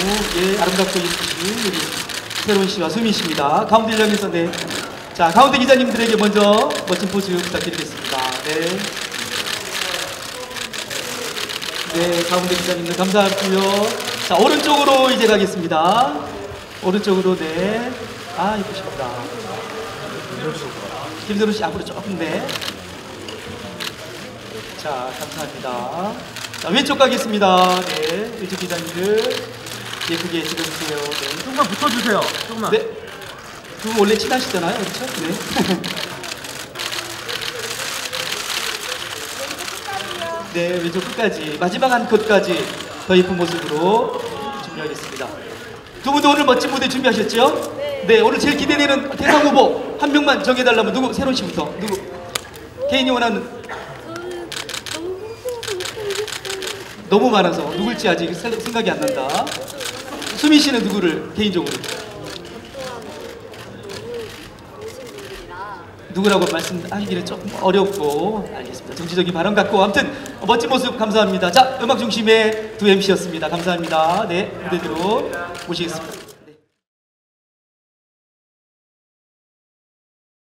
예, 아름답고 예쁘신 우리 새로운 씨와 수민 씨입니다. 가운데 향해서 네. 자, 가운데 기자님들에게 먼저 멋진 포즈 부탁드리겠습니다. 네. 네, 가운데 기자님들 감사하고요. 자, 오른쪽으로 이제 가겠습니다. 오른쪽으로, 네. 아, 예쁘십니다. 김선우 씨 앞으로 조금, 네. 자, 감사합니다. 자, 왼쪽 가겠습니다. 네, 왼쪽 기자님들 예쁘게 찍어주세요. 네. 조금만 붙어주세요. 조금만. 네. 두 분 원래 친하시잖아요, 그렇죠? 네. 네, 왼쪽 끝까지 마지막 한 컷까지 더 예쁜 모습으로 준비하겠습니다. 두 분도 오늘 멋진 무대 준비하셨죠? 네, 오늘 제일 기대되는 대상 후보 한 명만 정해달라면 누구? 새로운 씨부터 누구? 개인이 원하는 너무 많아서 누굴지 아직 생각이 안 난다. 수민 씨는 누구를 개인적으로? 누구라고 말씀하기는 조금 어렵고 알겠습니다. 정치적인 발언 같고 아무튼 멋진 모습 감사합니다. 자, 음악 중심의 두 MC였습니다. 감사합니다. 네, 무대로 모시겠습니다.